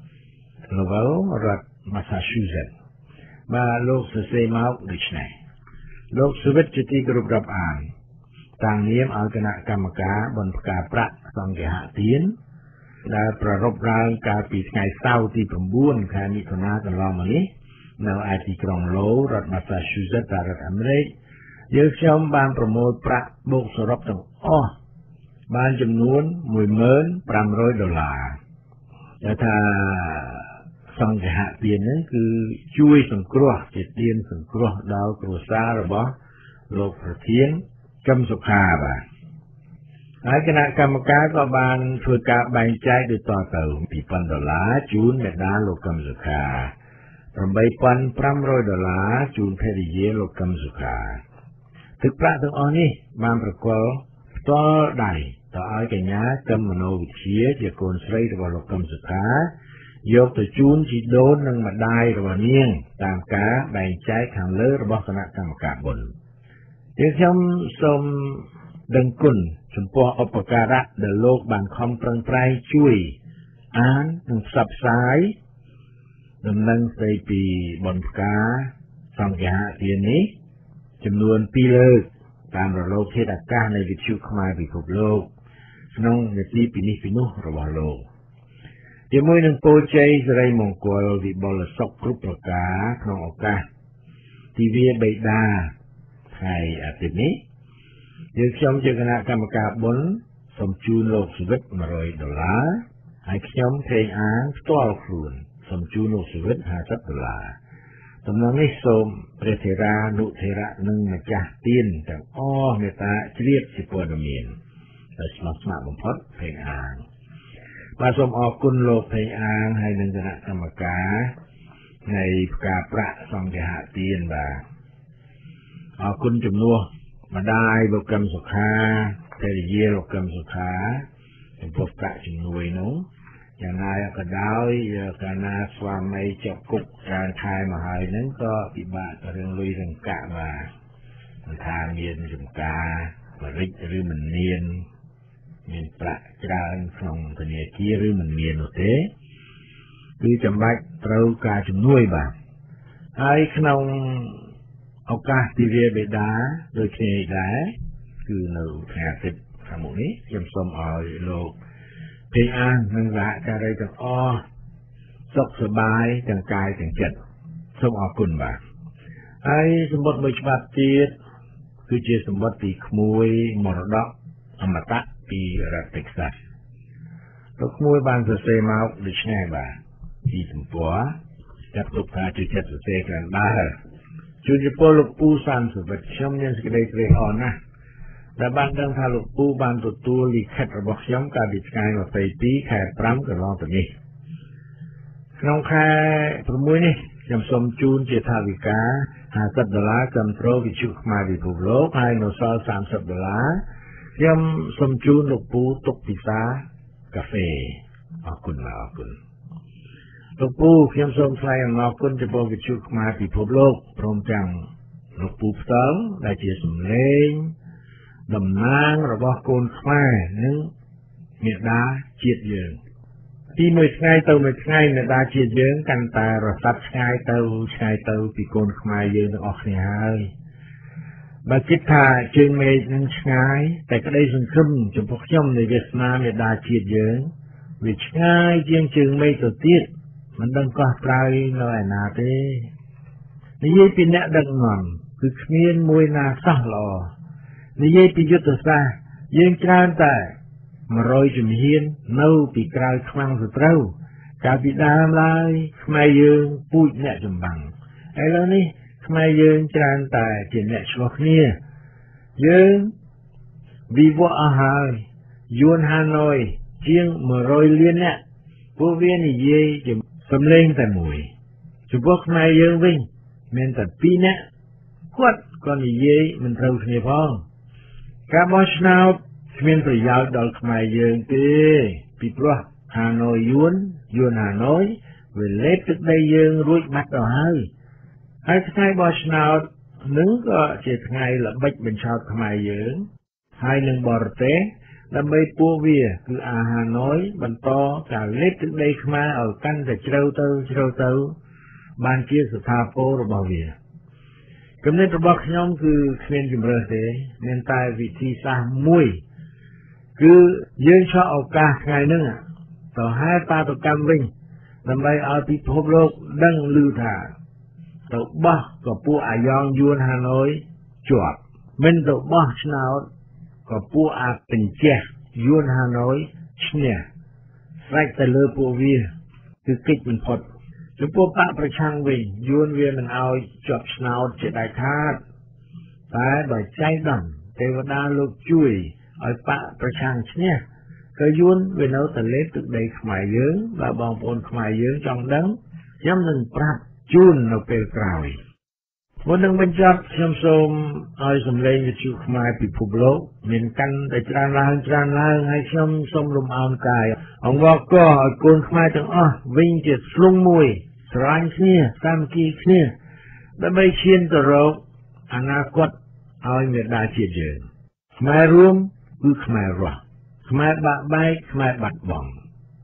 Lowell រដ្ឋ Massachusetts បាទលោកសរសេរមកដូចនេះលោកសវិតជាទីគោរពរាប់អានតាំងនាមឲ្យគណៈកម្មការបនផ្កាប្រាក់សង្ឃហទានដែលប្រារព្ធឡើងកាលពីថ្ងៃសៅរ៍ទី9ខែមិថុនាកន្លងមកនេះនៅឯទីក្រុង Lowell រដ្ឋ Massachusetts រដ្ឋអាមេរិកយើងខ្ញុំបានប្រមូលប្រាក់បូកសរុបទាំងអស់បានចំនួន$1,500ដែលថាសង្ឃហទានហ្នឹងគឺជួយសង្គ្រោះជាទានសង្គ្រោះដល់គ្រួសាររបស់លោកប្រធានកឹមសុខាបាទហើយគណៈកម្មការក៏បានធ្វើការបែងចែកដូចតទៅ$2,000ជូនមេដាលោកកឹមសុខា$8,500ជូនភរិយាលោកកឹមសុខាទឹកប្រាក់ទាំងអស់នេះបានប្រគល់ផ្ទាល់ដៃទៅឲ្យកញ្ញាកឹមមនោវិជ្ជាជាកូនស្រីរបស់លោកកឹមសុខាយកទៅជូនជីដូននិងម្ដាយរបស់នាងតាមការបែងចែកខាងលើរបស់គណៈកម្មការបុណ្យខ្ញុំសូមដឹងគុណចំពោះឧបការៈដែលលោកបានខំប្រឹងប្រែងជួយអាននិងផ្សព្វផ្សាយដំណឹងស្ដីពីបុណ្យផ្កាសង្ឃាទាននេះចំនួន2លើកតាមរលកធាតុអាកាសនៃវិទ្យុខ្មែរពិភពលោកក្នុងនាទីពីនេះពីនោះរបស់លោកជាមួយនឹងពរជ័យសិរីមង្គលវិបុលសុខគ្រប់ប្រការក្នុងឱកាសទិវាបិតាថ្ងៃអាទិត្យនេះយើងខ្ញុំជាគណៈកម្មការបុណ្យសូមជូនលោកជីវិត$100ហើយខ្ញុំភេងអាងផ្ទាល់ខ្លួនសូមជូនលោកជីវិត$50ដំណឹងនេះសូមព្រះធេរានុធេរៈនិងម្ចាស់ទានទាំងអស់មេត្តាជ្រាបជាព័ត៌មានដោយស្មោះស្ម័គ្របំផុតភេងអាងបាទសូមអរគុណលោកភេងអាងហើយនឹងគណៈកម្មការនៃផ្កាប្រាក់សង្ឃាទានបាទអរគុណជំនួសម្ដាយលោកកឹមសុខាភរិយាលោកកឹមសុខាចំពោះប្រាក់ជំនួយនោះយ៉ាងណាក៏ដោយកាលណាស្វាមីជាប់គុកច្រើនខែមកហើយហ្នឹងក៏ពិបាករឿងលុយរឿងកាក់បាទមិនថាមានចំការបរិច្ឬមិនមានប្រាក់ច្រើនក្នុងធនាគារឬមិនមាននោះទេគឺចាំបាច់ត្រូវការជំនួយបាទហើយក្នុងឱកាសទិវាបិតាដូចគ្នាដែរគឺនៅថ្ងៃអាទិត្យខាងមុខនេះខ្ញុំសូមឲ្យលោកភេងអាងនិងសហការីទាំងអស់សុខសប្បាយទាំងកាយទាំងចិត្តសូមអរគុណបាទហើយសម្បត្តិមួយច្បាប់ទៀតគឺជាសម្បត្តិទីក្មួយមរតកអមតៈពីរដ្ឋ Texas លោកក្មួយបានសរសេរមកដូចនេះបាទពីទំព័រចាប់ទុកថាជាចិត្តសរសេរខាងដើរជួនជប៉ុនលោកពូសានសុវិតខ្ញុំមានសេចក្តីត្រេកអរណាស់ដែលបានដឹងថាលោកពូបានទទួលលិខិតរបស់ខ្ញុំកាលពីថ្ងៃ22ខែ5កន្លងទៅនេះក្នុងខែ6នេះខ្ញុំសូមជូនជាថវិកា$50គាំទ្រវិទ្យុខ្មែរពិភពលោកហើយនៅសល់$30ខ្ញុំសូមជូនលោកពូទុកពិសាកាហ្វេអរគុណលោកពូខ្ញុំសូមថ្លែងអំណរគុណចំពោះវិទ្យុខ្មែរពិភពលោកព្រមទាំងលោកពូផ្ទាល់ដែលជាសម្លេងតំណាងរបស់កូនខ្មែរនិងមេដាជាតិយើងពីមួយថ្ងៃទៅមួយថ្ងៃមេដាជាតិយើងកាន់តែរសាត់ឆ្ងាយទៅពីកូនខ្មែរយើងទាំងអស់គ្នាហើយបើគិតថាជើងមេឃនឹងឆ្ងាយតែក្តីសង្ឃឹមចំពោះខ្ញុំនៃវាសនាមេដាជាតិយើងវាឆ្ងាយជាងជើងមេឃទៅទៀតមិនដឹងកោះប្រៅនៅឯណាទេនិយាយពីអ្នកដឹកនាំគឺគ្មានមួយណាសោះល្អនិយាយពីយុទ្ធសាស្ត្រយើងច្រើនតែ100ជំហាននៅពីក្រៅខ្មាំងសត្រូវកាលពីដើមឡើយខ្មែរយើងពូជអ្នកចម្បាំងឥឡូវនេះខ្មែរយើងច្រើនតែជាអ្នកឆ្លោះគ្នាយើងវិវត្តអស់ហើយយួនហាណូយជាង100លានអ្នកពួកវានិយាយជាសំឡេងតែមួយចំពោះខ្មែរយើងវិញមានតែ2នាក់គាត់ក៏និយាយមិនត្រូវគ្នាផងការបោះឆ្នោតគ្មានប្រយោជន៍ដល់ខ្មែរយើងទេពីព្រោះហាណូយយួនហាណូយវាលេបទឹកដីយើងរួចបាត់ទៅហើយថ្ងៃបោះឆ្នោតនឹងក៏ជាថ្ងៃល្បិចបញ្ឆោតខ្មែរយើងហើយនឹងបរទេសដើម្បីពួកវាគឺអាហាណូយបន្តការលេបទឹកដីខ្មែរឲ្យកាន់តែជ្រៅទៅបានជាស្ថាពររបស់វាគំនិតរបស់ខ្ញុំគឺគ្មានជំរើសទេមានតែវិធីសាស្ត្រមួយគឺយើងឆក់ឱកាសថ្ងៃហ្នឹងទៅហែបាតុកម្មវិញដើម្បីឲ្យពិភពលោកដឹងឮថាទៅបោះក៏ពួកអាយ៉ងយួនហាណូយជាប់មិនទៅបោះឆ្នោតក៏ពួកអាបញ្ជះយួនហាណូយឈ្នះស្រេចទៅលើពួកវាគឺកិច្ចបំផុតចំពោះបកប្រឆាំងវិញយួនវាមិនឲ្យជាប់ឆ្នោតជាដាច់ខាតតែដោយចៃដន្យទេវតាលោកជួយឲ្យបាក់ប្រឆាំងឈ្នះក៏យួនវានៅតែលេបទឹកដីខ្មែរយើងបើបងប្អូនខ្មែរយើងចង់ដឹងខ្ញុំនឹងប្រាប់ជូននៅពេលក្រោយមុននឹងបញ្ចប់ខ្ញុំសូមឲ្យសម្លេងវិទ្យុខ្មែរពិភពលោកមានកាន់តែច្រើនឡើងហើយខ្ញុំសូមលំអោនកាយអង្វរកឲ្យកូនខ្មែរទាំងអស់វិញជាស្លុងមួយស្រឡាញ់គ្នាសាមគ្គីគ្នាដើម្បីឈានទៅរកអនាគតឲ្យមេដាជាតិយើងខ្មែររួមគឺខ្មែររស់ខ្មែរបាក់បែកខ្មែរបាត់បង់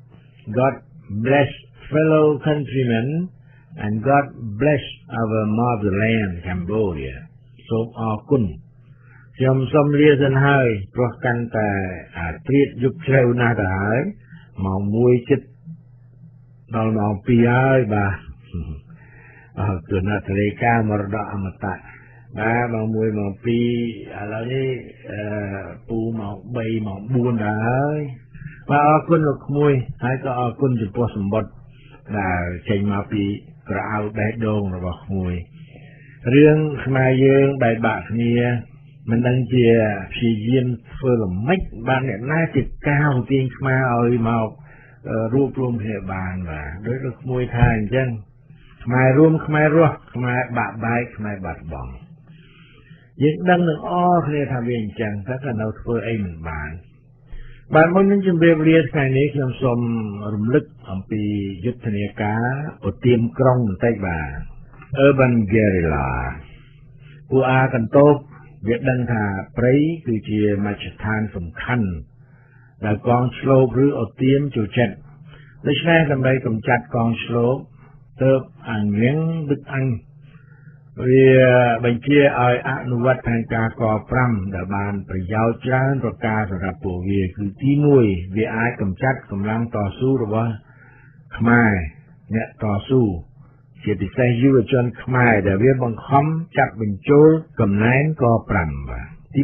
God bless fellow countrymen and God bless our motherland Cambodia សូមអរគុណខ្ញុំសូមលាសិនហើយព្រោះកាន់តែត្រៀតយប់ជ្រៅណាស់ទៅហើយម៉ោង1ជិតដល់ម៉ោង2ហើយបាទគឺណាត់លេខាមរតកអមតៈបាទម៉ោង1ម៉ោង2ឥឡូវនេះពូម៉ោង3ម៉ោង4ដែរហើយបាទអរគុណលោកក្មួយហើយក៏អរគុណចំពោះសម្បត្តិដែលចេញមកពីក្រអៅបេះដូងរបស់ក្មួយរឿងខ្មែរយើងបែកបាក់គ្នាមិនដឹងជាព្យាយាមធ្វើល្មិចបានអ្នកណាជាកាវទាញខ្មែរឲ្យមករួបរวมគ្នាបានបាទដោយលោកក្មួយថាអញ្ចឹងខ្មែររួមខ្មែររស់ខ្មែរបាក់បែកខ្មែរបាត់បង់យើងដឹងនឹងអរគ្នាថាវាអញ្ចឹងតែក៏នៅធ្វើអីមិនបានបាទមុននឹងជម្រាបលាថ្ងៃនេះខ្ញុំសូមរំលឹកអំពីយុទ្ធនាការឧទាមក្រុងបន្តិចបាទ Urban Guerrilla ពួកអាកន្តោបវាដឹងថាព្រៃគឺជាមជ្ឈដ្ឋានសំខាន់ដែលកងឆ្លូបឬឧទាមចូលចិត្តដូច្នេះដើម្បីកម្ចាត់កងឆ្លូបទើបអញ្ញឹងដឹកអញវាបញ្ជាឲ្យអនុវត្តផែនការក5ដែលបានប្រយោជន៍ច្រើនប្រការសម្រាប់ពួកវាគឺទី1វាអាចកម្ចាត់កម្លាំងតស៊ូរបស់ខ្មែរអ្នកតស៊ូជាពិសេសយុវជនខ្មែរដែលវាបង្ខំចាត់បញ្ចូលកំណែនក5បាទទី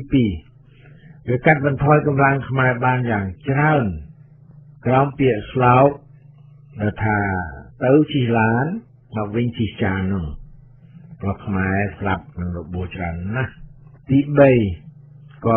2វាកាត់បន្ថយកម្លាំងខ្មែរបានយ៉ាងច្រើនក្រោមពាក្យស្លោកដែលថាទៅជិះឡានមកវិញជិះចាននោះព្រោះខ្មែរស្លាប់នឹងរបួសច្រើនណាស់ទី3ក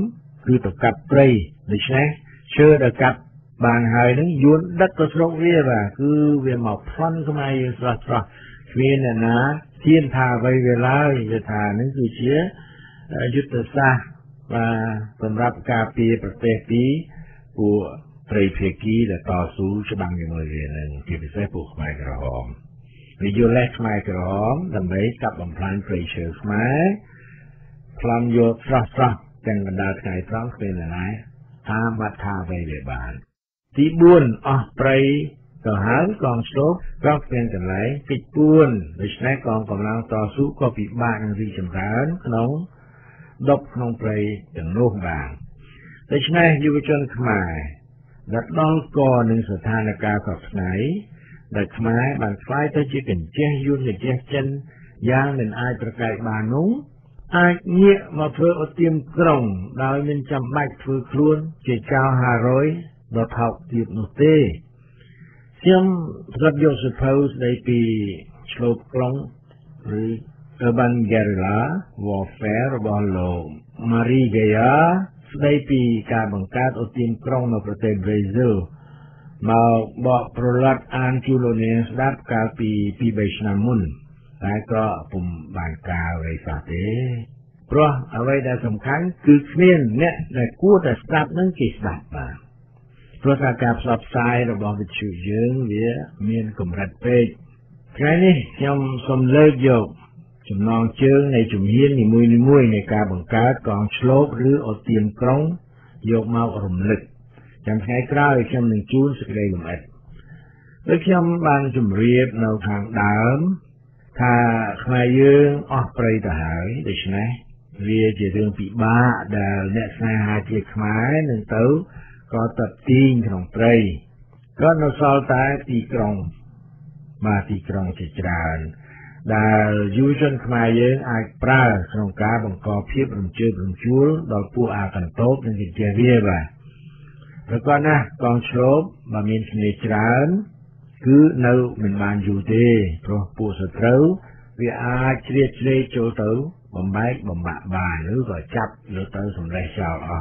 5គឺទៅកាប់ព្រៃដូច្នេះឈើដែលកាប់បានហើយនឹងយួនដឹកទៅស្រុកវាបាទគឺវាមកប្លន់ខ្មែរយើងស្រស់គ្មានអ្នកណាហ៊ានថាអ្វីវាឡើយវាថានឹងគឺជាយុទ្ធសាស្ត្របាទសម្រាប់ការពារប្រទេសពីពួកត្រីភាគីដែលតស៊ូច្បាំងជាមួយវានឹងជាពិសេសពួកខ្មែរក្រហមវាយល់លេសខ្មែរក្រហមដើម្បីកាប់បំផ្លាញព្រៃឈើខ្មែរប្លន់យកស្រស់ទាំងកណ្ដាលថ្ងៃត្រង់គ្មានណាថាបាត់ថាអ្វីវាបានទី4អស់ព្រៃទៅហើយកងឆ្លូបក៏គ្មានកន្លែងគេចពួនដូច្នេះកងកម្លាំងតស៊ូក៏ពិបាកនឹងរីកចម្រើនក្នុងដប់ក្នុងព្រៃទាំងនោះបានដូច្នេះយុវជនខ្មែរដែលដល់កនឹងស្ថានភាពសពថ្ងៃដែលខ្មែរបានខ្លាយទៅជាកញ្ចេះយួនកញ្ចេះចិនយ៉ាងមិនអាចប្រកែកបាននោះអាចងាកមកធ្វើឧទាមក្រុងដោយមិនចាំបាច់ធ្វើខ្លួនជាចៅ500ដល់ថោកទៀតនោះទេខ្ញុំប្រកាសយកសភៅស្ដីពីឆ្លូបក្រុងឬ Urban Guerrilla Warfare របស់លោក Marie Gaya ស្ដីពីការបង្កើតឧទាមក្រុងនៅប្រទេសប្រេស៊ីលមកបកប្រឡាត់អានជូលោកនាងស្ដាប់កាលពី 2-3 ឆ្នាំមុនតែក៏ពុំបានការអ្វីសោះទេព្រោះអ្វីដែលសំខាន់គឺគ្មានអ្នកដែលគួរតែស្ដាប់នឹងគេស្ដាប់បាទព្រោះថាការផ្សព្វផ្សាយរបស់វិទ្យុយើងវាមានកម្រិតពេកថ្ងៃនេះខ្ញុំសូមលើកយកចំណងជើងនៃជំហាននីមួយៗនៃការបង្កើតកងឆ្លូបឬឧទាមក្រុងយកមករំលឹកចាំថ្ងៃក្រោយខ្ញុំនឹងជូនសេចក្តីលម្អិតដូចខ្ញុំបានជម្រាបនៅខាងដើមថាខ្មែរយើងអស់ព្រៃទៅហើយដូច្នេះវាជារឿងពិបាកដែលអ្នកស្នេហាជាតិខ្មែរនឹងទៅក៏ទៅទីងក្នុងព្រៃក៏នៅសល់តែទីក្រុងបាទទីក្រុងជាច្រើនដែលយុវជនខ្មែរយើងអាចប្រើក្នុងការបង្កភាពរំជើបរំជួលដល់ពួកអាកន្តោបនិងជាវាបាទប្រកបណាស់កងឆ្លូបបើមានគ្នាច្រើនគឺនៅមិនបានយូរទេព្រោះពួកសត្រូវវាអាចជ្រៀតជ្រែកចូលទៅបំបែកបំបាក់បានឬក៏ចាប់យកទៅសម្លេះចោលអស់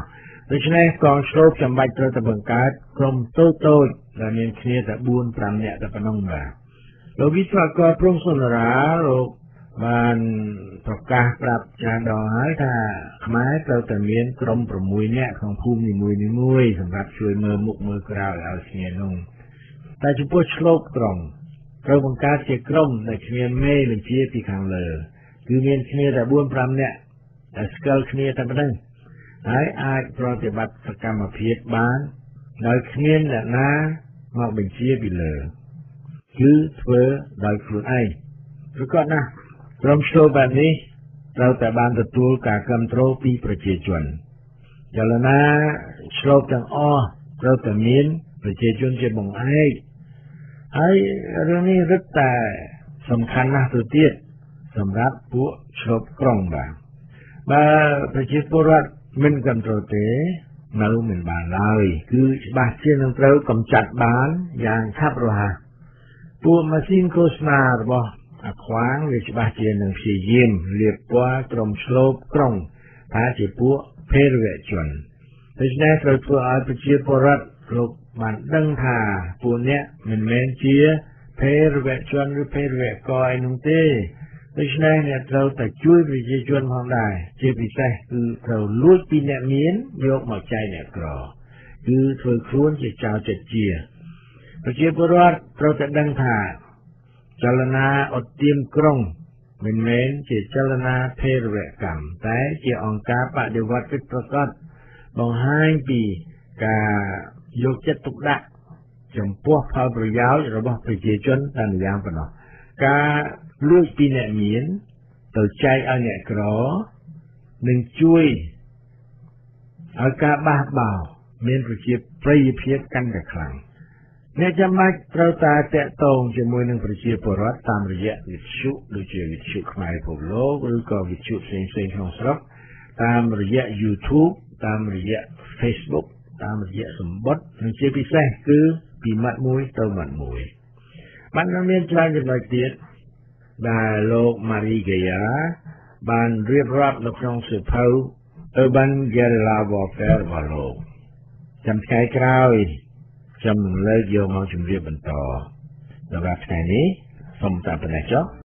ដូច្នេះកងឆ្លូបចាំបាច់ត្រូវតែបង្កើតក្រុមតូចៗដែលមានគ្នាតែ 4-5 នាក់តែប៉ុណ្ណឹងបាទលោកវិស្វករព្រំសុនរាលោកបានប្រកាសប្រាប់ច្រើនដងហើយថាខ្មែរត្រូវតែមានក្រុម6នាក់ក្នុងភូមិនីមួយៗសម្រាប់ជួយមើលមុខមើលក្រោយឲ្យគ្នានោះតែចំពោះឆ្លូបក្រុងត្រូវបង្កើតជាក្រុមដែលគ្មានមេបញ្ជាពីខាងលើគឺមានគ្នាតែ 4-5 នាក់តែស្គាល់គ្នាតែប៉ុណ្ណឹងហើយអាចប្រតិបត្តិសកម្មភាពបានដោយគ្មានអ្នកណាមកបញ្ជាពីលើគឺធ្វើដោយខ្លួនឯងប្រកបណាស់ក្រុមឆ្លូបបែបនេះត្រូវតែបានទទួលការគាំទ្រពីប្រជាជនចលនាឆ្លូបទាំងអស់ត្រូវតែមានប្រជាជនជាបង្អែកហើយរឿងនេះរឹតតែសំខាន់ណាស់ទៅទៀតសម្រាប់ពួកឆ្លូបក្រុងបាទបើប្រជាពលរដ្ឋមិនគាំទ្រទេនៅមិនបានឡើយគឺច្បាស់ជានឹងត្រូវកម្ចាត់បានយ៉ាងឆាប់រហ័សពួកម៉ាស៊ីនឃោសនារបស់អាខ្វាងវាច្បាស់ជានឹងព្យាយាមលាបពណ៌ក្រុមឆ្លូបក្រុងថាជាពួកភេរវជនដូច្នេះត្រូវធ្វើឲ្យប្រជាពលរដ្ឋលោកបានដឹងថាពួកអ្នកមិនមែនជាភេរវជនឬភេរវករអីនោះទេដូច្នេះអ្នកត្រូវតែជួយប្រជាជនផងដែរជាពិសេសគឺត្រូវលួចពីអ្នកមានយកមកចែកអ្នកក្រគឺធ្វើខ្លួនជាចៅចិត្តជាប្រជាពលរដ្ឋត្រូវតែដឹងថាចលនាឧទ្យានក្រុងមិនមែនជាចលនាភេរវកម្មតែជាអង្គការបដិវត្តពិតប្រាកដបង្ហាញពីការយកចិត្តទុកដាក់ចំពោះផលប្រយោជន៍របស់ប្រជាជនតែម្យ៉ាងប៉ុណ្ណោះការលួចពីអ្នកមានទៅចែកឲ្យអ្នកក្រនឹងជួយឲ្យការបះបោរមានប្រជាប្រិយភាពកាន់តែខ្លាំងអ្នកចាំបាច់ត្រូវតែតាក់ទងជាមួយនឹងប្រជាពលរដ្ឋតាមរយៈវិទ្យុដូចជាវិទ្យុខ្មែរពិភពលោកឬក៏វិទ្យុផ្សេងៗក្នុងស្រុកតាមរយៈ YouTube តាមរយៈ Facebook តាមរយៈសម្បត្តិនិងជាពិសេសគឺពីមាត់មួយទៅមាត់មួយបានមានច្រើនចំណុចទៀតដែលលោក Marie Gaya បានរៀបរាប់នៅក្នុងសៀវភៅ Urban Guerrilla Warfare របស់លោកចាំថ្ងៃក្រោយខ្ញុំនឹងលើកយកមកជម្រាបបន្តសម្រាប់ថ្ងៃនេះសូមតែប៉ុណ្ណេះចុះ